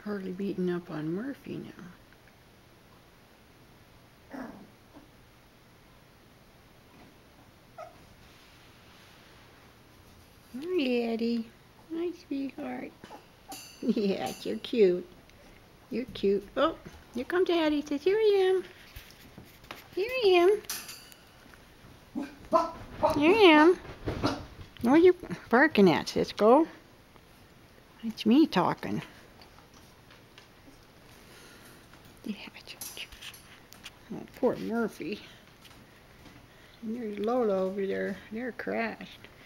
hardly beating up on Murphy now. Hi, Eddie. Hi, sweetheart. Yeah, you're cute. You're cute. Oh, here comes Daddy. Says, here I am. Here I am. Here I am. What are you barking at, Cisco? It's me talking. Yeah. Oh, poor Murphy. And there's Lola over there. They're crashed.